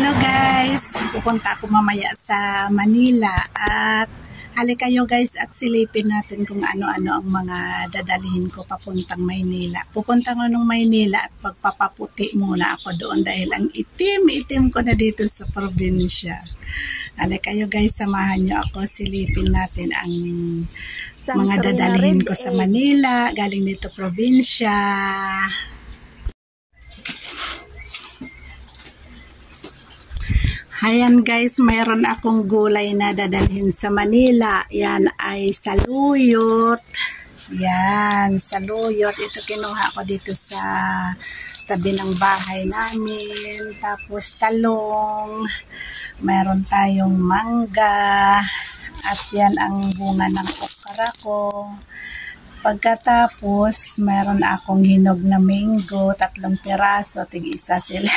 Hello guys! Pupunta ako mamaya sa Manila at halika kayo guys at silipin natin kung ano-ano ang mga dadalhin ko papuntang Maynila. Pupunta ko ng Maynila at pagpapaputi muna ako doon dahil ang itim-itim ko na dito sa probinsya. Halika kayo guys, samahan nyo ako, silipin natin ang mga dadalhin ko sa Manila, galing dito probinsya. Ayan guys, mayroon akong gulay na dadalhin sa Manila. Yan ay saluyot. Yan, saluyot. Ito kinuha ko dito sa tabi ng bahay namin. Tapos talong. Mayroon tayong mangga. At yan ang bunga ng okra ko. Pagkatapos, mayroon akong hinog na mango, 3 piraso, tig-isa sila.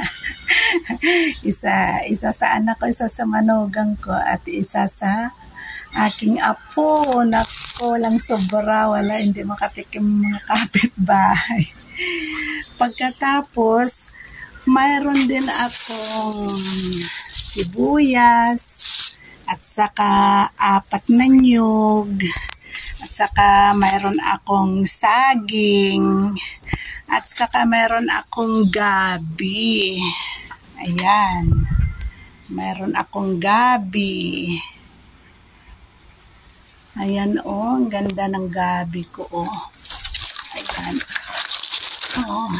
isa sa anak ko, isa sa manugang ko, at isa sa aking apo. Nako, lang sobra, wala, hindi makatikim mga kapitbahay. Pagkatapos, mayroon din akong sibuyas, at saka 4 na niyog. At saka mayroon akong saging. At saka mayroon akong gabi. Ayan. Mayroon akong gabi. Ayan oh, ang ganda ng gabi ko oh. Ayan. Oh.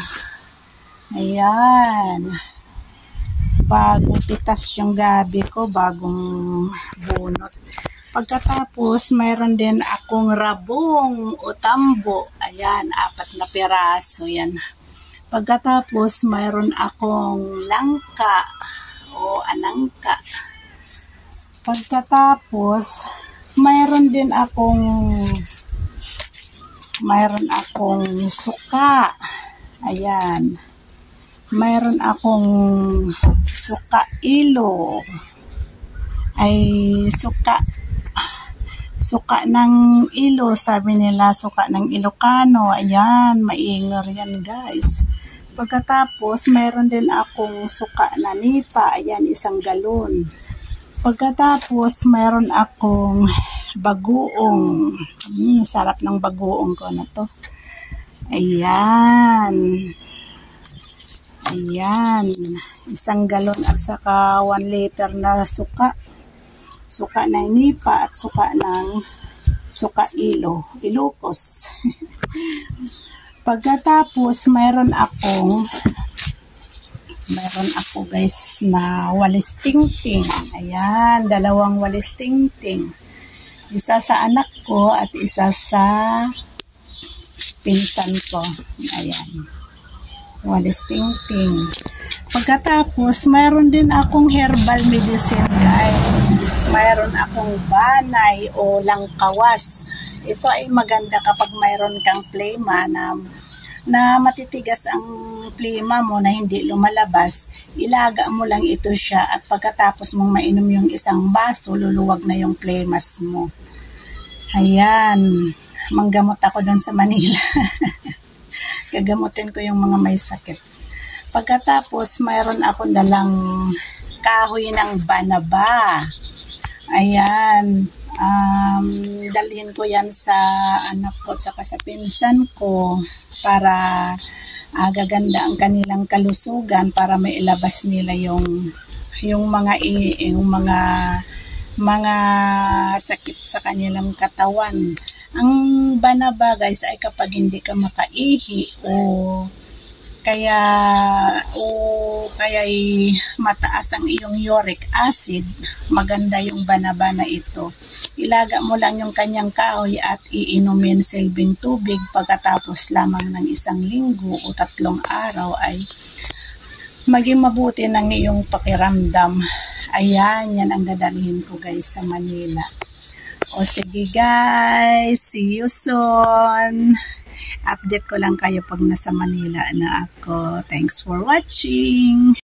Ayan. Bagong pitas yung gabi ko, bagong bunot. Pagkatapos, mayroon din akong rabong o tambo. Ayan, 4 na piraso. Yan. Pagkatapos, mayroon akong langka o anangka. Pagkatapos, mayroon din akong suka. Ayan. Mayroon akong suka ilo. Suka ng ilo, sabi nila, suka ng Ilocano. Ayan, maingar yan guys. Pagkatapos, mayroon din akong suka na nipa. Ayan, 1 galon. Pagkatapos, mayroon akong bagoong. Sarap ng bagoong ko na to. Ayan. Ayan, 1 galon at saka 1 liter na suka. Suka ng nipa at suka ng suka Ilocos. Pagkatapos, mayroon ako guys na walis tingting. Ayan, 2 walis tingting. Isa sa anak ko at isa sa pinsan ko. Ayan. Walis tingting. Pagkatapos, mayroon din akong herbal medicine guys. Mayroon akong banay o langkawas. Ito ay maganda kapag mayroon kang plema na matitigas ang plema mo na hindi lumalabas. Ilaga mo lang ito siya at pagkatapos mong mainom yung 1 baso, luluwag na yung plemas mo. Ayan. Manggamot ako doon sa Manila. Gagamutin ko yung mga may sakit. Pagkatapos, mayroon akong dalang kahoy ng banaba. Ayan. Dalhin ko yan sa anak ko at saka sa pinsan ko para gaganda ang kanilang kalusugan para may ilabas nila yung mga sakit sa kanilang katawan. Ang banaba guys ay kapag hindi ka makaihi o kaya mataas ang iyong uric acid, maganda yung banaba na ito. Ilaga mo lang yung kanyang kahoy at iinumin silbing tubig pagkatapos lamang ng 1 linggo o 3 araw ay maging mabuti ng iyong pakiramdam. Ayan, yan ang dadalhin ko guys sa Manila. O sige guys, see you soon. Update ko lang kayo pag nasa Manila na ako. Thanks for watching.